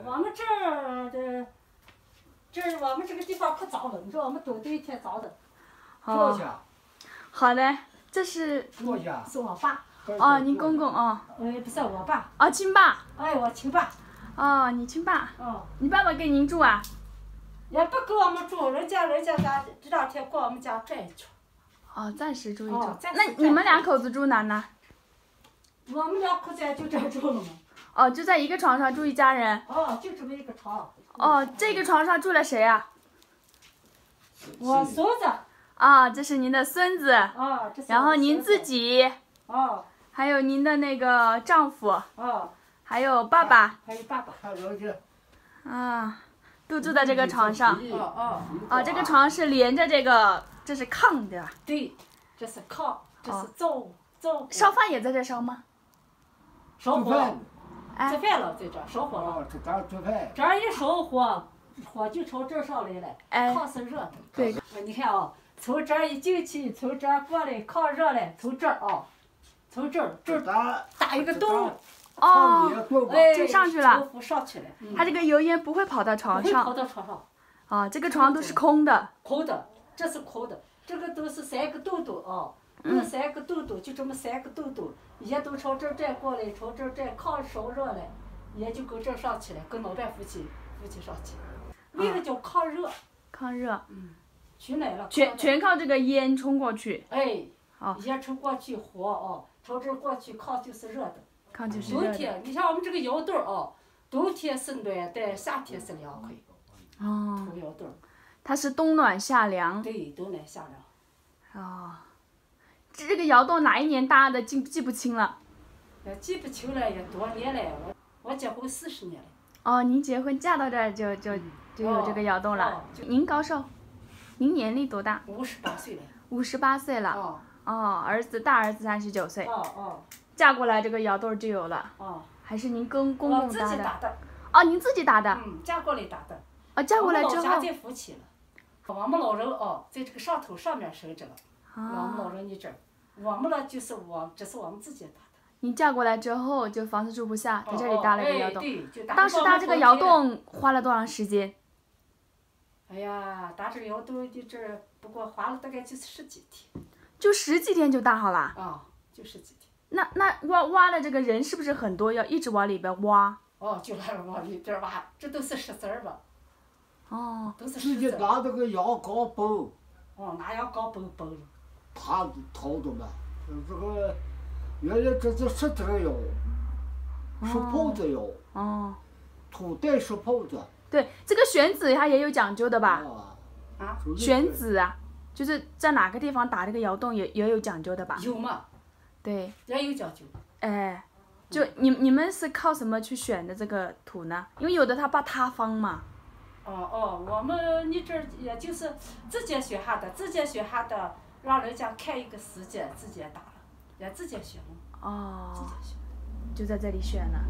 我们这儿的，我们这个地方可脏了，你说我们冬天一天脏的。 哦，好的，这是是我爸。 哦，你公公哦。 不是我爸。 哦，亲爸。 哎，我亲爸。 哦，你亲爸。 哦。 你爸爸跟您住啊？ 也不跟我们住，人家咱这两天过我们家转一圈。 哦，暂时住一住。 哦， 那你们两口子住哪呢？ 我们两口子就这住了嘛。 哦，就在一个床上住一家人。 哦，就这么一个床。 哦，这个床上住了谁啊？ 我孙子。 啊，这是您的孙子。 啊，这是。 然后您自己。 哦。 还有您的那个丈夫。 哦。 还有爸爸。 还有爸爸。还有这。 啊，都住在这个床上。 哦， 这个床是连着这个，这是炕对吧？ 对，这是炕，这是灶。 烧饭也在这烧吗？ 烧火。 哎。 做饭了，在这烧火了。 这咱做饭。 这儿一烧火，火就朝这儿上来了。 哎。 炕是热的。 对。 你看啊，从这儿一进去，从这儿过来，炕热了，从这儿啊，从这儿打一个洞。 哦。 哎， 就上去了。 上去了。 它这个油烟不会跑到床上。 不会跑到床上。 啊，这个床都是空的。 空的，这是空的，这个都是3个洞洞啊。那3个洞洞就这么3个洞洞，也都朝这儿转过来，朝这儿转，炕烧热了，也就跟这儿上去了，跟老伴夫妻上去，为了叫抗热。 抗热。 取暖了。 全靠这个烟冲过去。 哎。烟冲过去火啊，朝这儿过去，炕就是热的。 炕就是热的。 冬天，你像我们这个窑洞啊，冬天是暖的，夏天是凉快。 哦。 土窑洞。 它是冬暖夏凉。 对，冬暖夏凉。 哦。这个窑洞哪一年搭的，记不清了。 也记不清了，也多年了。我结婚40年了。 哦，您结婚嫁到这儿就有这个窑洞了。您高寿？您年龄多大 ？58岁了。 58岁了。哦，大儿子39岁。嫁过来这个窑洞就有了。还是您公公搭的？ 我自己搭的。 哦，您自己搭的。 嫁过来搭的。 哦，嫁过来之后。 我们老家在夫妻了。我们老人在这个上头上面生着了。我们老人你这儿，我们了就是这是我们自己搭的。 你嫁过来之后就房子住不下，在这里搭了个窑洞。 对， 当时搭这个窑洞花了多长时间？ 哎呀，搭这个窑洞的这儿，不过花了大概就是10几天。 就10几天就搭好了？ 啊，就10几天。 那挖的这个人是不是很多？要一直往里边挖？ 哦，就往里边挖，这都是石子儿吧？ 哦。 都是石子。 直接拿这个羊羔包。 哦，拿羊羔包了。 他掏的嘛，这个原来这是石头窑，石铺子窑。 哦。 土带石铺子。 对，这个选址它也有讲究的吧？选址啊，就是在哪个地方打这个窑洞也有讲究的吧？ 有嘛？ 对。 也有讲究。 哎，就你们是靠什么去选的这个土呢？因为有的它怕塌方嘛。 我们你这儿也就是自己选下的，让人家看一个时间，自己打了，也自己选了。 哦。 自己选。 就在这里选了。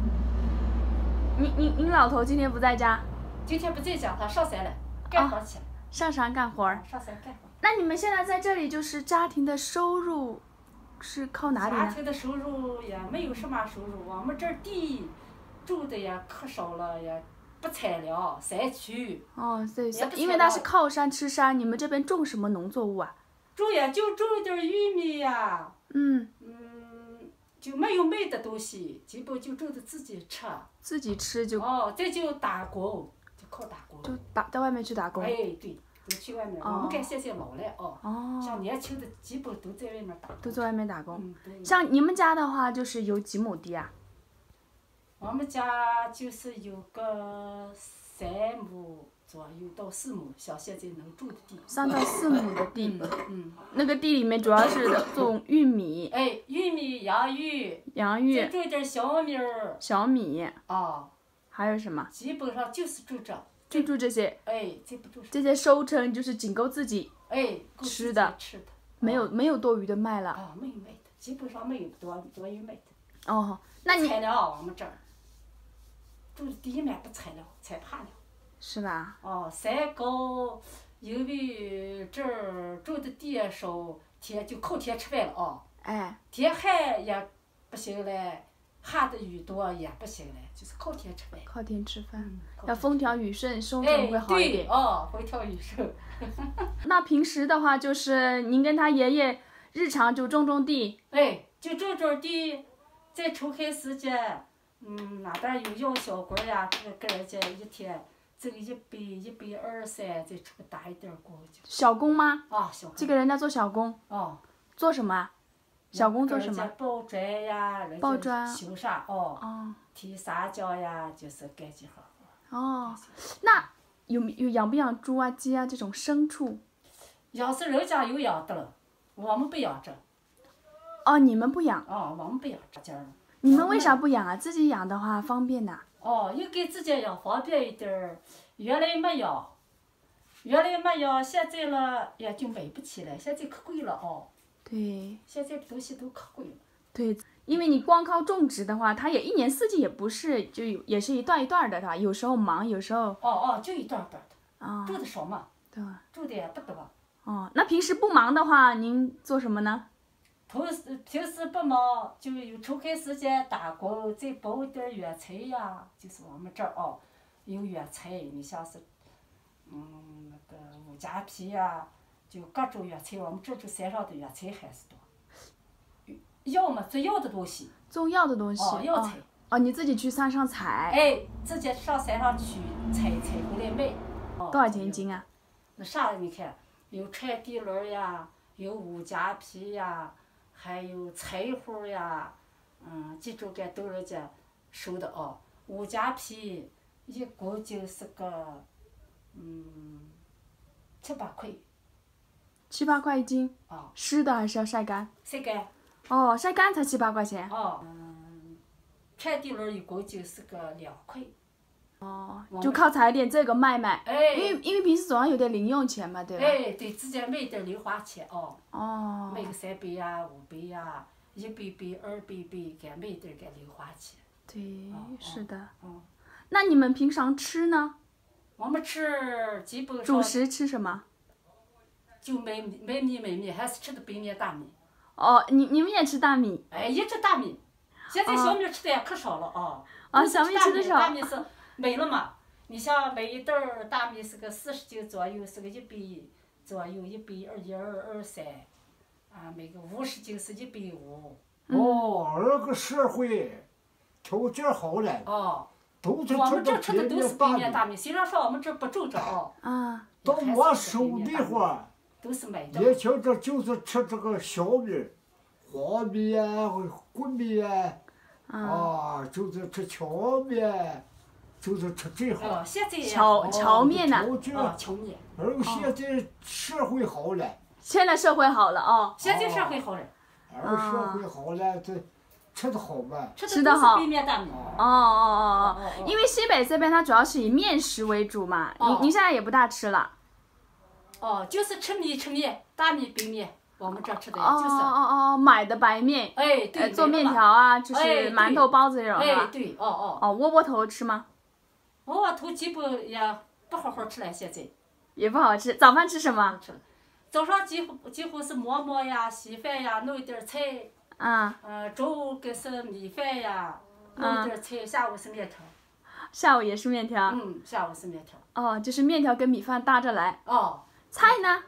您老头今天不在家？ 今天不在家，他上山了，干活去了。 上山干活。 上山干活。 那你们现在在这里就是家庭的收入是靠哪里呢？ 家庭的收入也没有什么收入，我们这儿地种的也可少了，也不采粮，山区。 哦，对，因为那是靠山吃山，你们这边种什么农作物啊？ 种也就种点玉米呀。就没有卖的东西，基本就种的自己吃。 自己吃就。 再就打工，就靠打工。 就在外面去打工。 哎，对，都去外面。我们干现在老了像年轻的基本都在外面打工。 都在外面打工。像你们家的话，就是有几亩地啊？ 我们家就是有个3亩左右到4亩，像现在能种的地。 3到4亩的地。那个地里面主要是种玉米。 哎，玉米、洋芋。再种点小米儿。 小米。还有什么？ 基本上就是种这。 就种这些。 哎，再不种。 这些收成就是仅够自己。吃的。没有多余的卖了。 没有卖的，基本上没有多余卖的。 哦，那你。 采了我们这儿。种的地面不采了，采怕了。 是吧？ 山高，因为这儿种的地也少，就靠天吃饭了。天旱也不行了， 下的雨多也不行了，就是靠天吃饭。 靠天吃饭， 靠要风调雨顺，收成会好一点。 风调雨顺。 那平时的话，就是您跟他爷爷日常就种地。 就种地，再抽开时间，哪点有要小活呀，这个跟人家一天这个100、120，再出个大一点活就。 小工吗？ 小工。 这个人家做小工。做什么啊？小工做什么？ 包砖呀， 包砖。 修缮提砂浆呀，就是干几行。 那有养不养猪啊、鸡啊这种牲畜？ 要是人家有养的了，我们不养着。 你们不养？ 我们不养这家儿。 你们为啥不养啊？自己养的话方便呐。 又给自己养方便一点儿。原来没养，现在了也就买不起了，现在可贵了对。 现在东西都可贵了。 对，因为你光靠种植的话，它也一年四季也不是，就也是一段一段的，是吧？有时候忙，有时候。 就一段段的。种的少嘛。 对。 种的也不多。 那平时不忙的话，您做什么呢？ 平时不忙，就有抽开时间打工，再包一点原材呀。就是我们这儿有原材，你像是那个五加皮呀，就各种原材，我们这就山上的原材还是多。药嘛，做药的东西。 种药的东西。 药材。 你自己去山上采。 自己上山上去采回来卖。 多少钱一斤啊？ 那啥，你看，有川地轮呀，有五加皮呀。还有柴胡呀，这种干都人家收的五加皮一共就是个7、8块。 7、8块一斤。湿的还是要晒干？ 晒干。 晒干才7、8块钱。 川地轮一共就是个2块。 就靠采点这个卖。因为平时总要有点零用钱嘛，对吧？ 对，自己卖点零花钱卖个3杯呀、5杯呀，1杯杯、2杯杯，给卖点给零花钱。 对，是的。那你们平常吃呢？ 我们吃基本上。 主食吃什么？ 就买米，还是吃的白面大米。 你们也吃大米？ 也吃大米。现在小米吃的也可少了小米吃的少。 大米是没了嘛？你像买一袋大米是个40斤左右，是个100左右，120、123，买个50斤是150。 那个社会条件好了。都是我们这吃的都是白面大米，虽然说我们这不种着都没收的话， 都是买的。 年轻这就是吃这个小米、黄米呀、桂米呀，就是吃荞面。就是吃这行。 现在荞面呢？ 荞面。 而现在社会好了。 现在社会好了现在社会好了。 社会好了，这吃的好嘛？ 吃的好。白面大米。 因为西北这边它主要是以面食为主嘛，您现在也不大吃了。 就是吃面，大米白面，我们这吃的就是。 买的白面。 对。 做面条啊，就是馒头、包子这种。 对。 窝窝头吃吗？ 窝窝头基本也不好好吃了，现在。 也不好吃。早饭吃什么？ 早上几乎是馍馍呀、稀饭呀，弄一点菜。中午跟是米饭呀，弄一点菜。下午是面条。 下午也是面条。 下午是面条。 就是面条跟米饭搭着来。菜呢？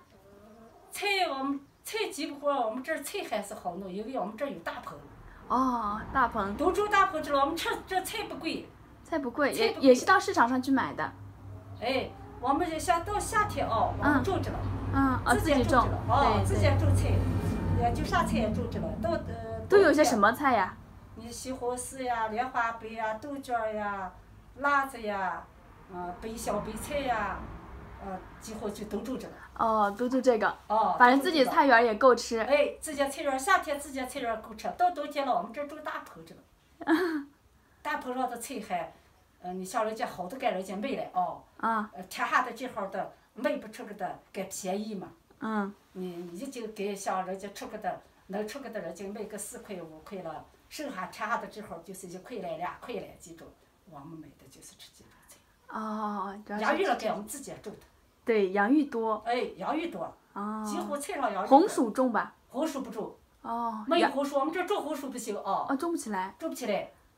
菜基本我们这儿菜还是好弄，因为我们这儿有大棚。 大棚。 都种大棚去了，我们吃这菜不贵。 菜不贵，也是到市场上去买的。 我们到夏天我们种着了。 自己种了。自己种菜，就啥菜也种着了， 都有些什么菜呀？ 你西红柿呀、莲花白呀、豆角呀、辣子呀，小白菜呀，几乎就都种着了。 都种这个。反正自己菜园也够吃。 自己菜园夏天自己菜园够吃，到冬天了我们这种大棚着了。大棚上的菜还。你像人家好的给人家卖了天下的这号的卖不出个的，该便宜嘛。你已经给像人家出个的，能出个的人家卖个4块5块了，剩下天下的这号就是1块来2块来这种，我们买的就是吃这种菜。洋芋了给我们自己种的。 对，洋芋多。 洋芋多。几乎菜上洋芋。 红薯种吧？ 红薯不种。没有红薯，我们这种红薯不行种不起来。 种不起来。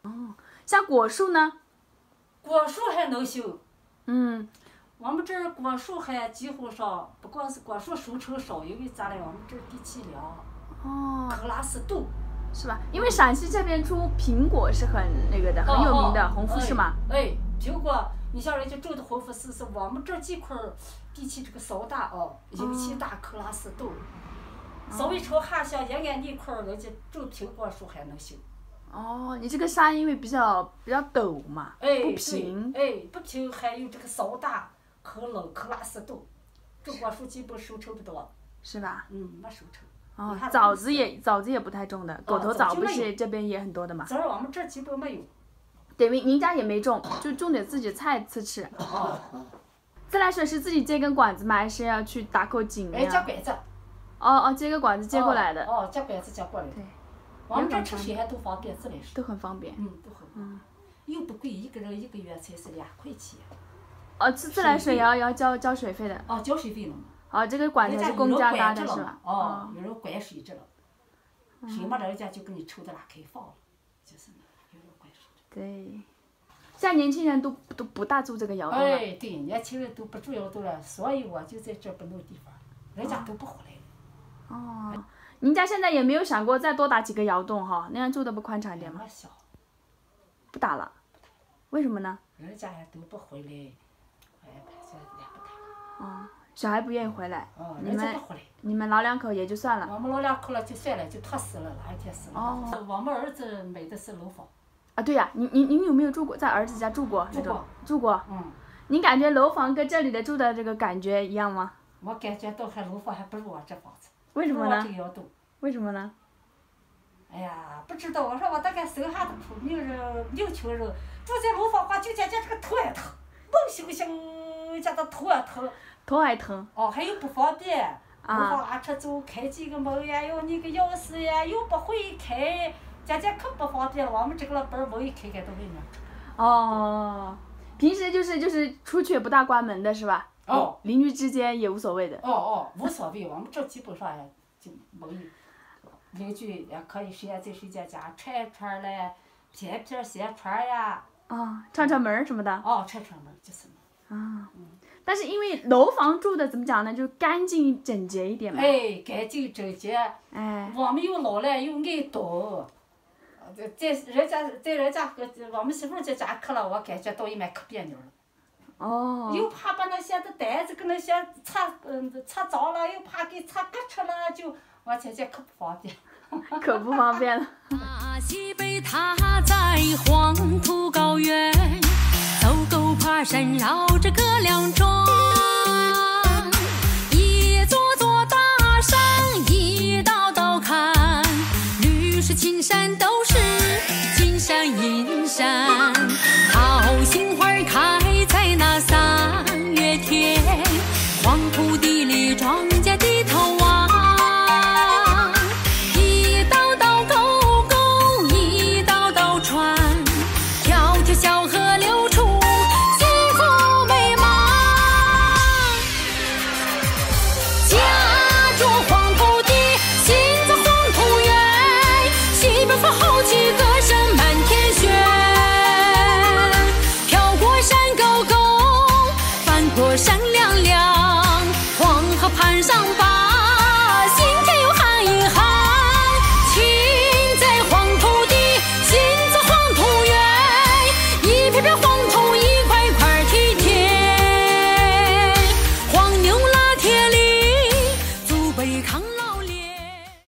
像果树呢？ 果树还能修。 我们这儿果树还几乎上，不光是果树收成少，因为咋嘞？我们这儿地气凉。克拉斯豆。 是吧？因为陕西这边出苹果是很那个的，很有名的，红富士嘛。 苹果，你像人家种的红富士是我们这几块地气这个稍大尤其大克拉斯豆。稍微朝下乡沿岸那块人家种苹果树还能行。 你这个山因为比较陡嘛，不平。 不平，还有这个稍大可冷克拉斯豆，种果树基本收成不多。 是吧？ 没收成。 枣子也不太种的，狗头枣不是这边也很多的嘛。 枣我们这基本没有。 对，您家也没种，就种点自己菜吃。自来水是自己接根管子吗？还是要去打口井呀？ 接管子。 接个管子接过来的。 接管子接过来的。 对。 我们这吃水还都方便，自来水。 都很方便。 都很方便。又不贵，一个人1个月才是2块钱。 自来水要交水费的。 交水费了。 这个管子是公家搭的是吧？ 有人管水质了，水没了人家就给你抽到哪开放了，就是有人管水质。 对，现在年轻人都不大住这个窑洞了。 对，年轻人都不住窑洞了，所以我就在这不弄地方，人家都不回来了。您家现在也没有想过再多打几个窑洞哈，那样住的不宽敞点吗？不打了，为什么呢？ 人家也都不回来，也不打。 小孩不愿意回来，你们老两口也就算了。 我们老两口了就算了，就他死了，哪一天死了？我们儿子买的是楼房。 对呀，您有没有住过在儿子家住过？住过。您感觉楼房跟这里的住的这个感觉一样吗？ 我感觉到楼房还不如我这房子。 为什么呢？ 这个窑洞。 为什么呢？ 哎呀，不知道，我说我大概生下的出名人、牛群人，住在楼房话就觉这个头也疼，猛醒醒，觉得头也疼。 头还疼。 还有不方便，楼房拉车走，开几个门呀，要那个钥匙呀，又不会开，可不方便。我们这个门门一开到外面。 平时就是出去也不大关门的是吧？邻居之间也无所谓的。 无所谓，我们这基本上也就没有。邻居也可以谁也在谁家串串嘞，片掀串呀。 串门什么的。 串门就是但是因为楼房住的怎么讲呢，就干净整洁一点嘛。 干净整洁。我们又老了又爱动，在人家我们媳妇家去了，我感觉到一蛮可别扭了。又怕把那些的袋子跟那些擦脏了，又怕给擦割出了，就我姐可不方便。 可不方便了。 西北它在黄土高原，走狗爬山绕着个梁庄。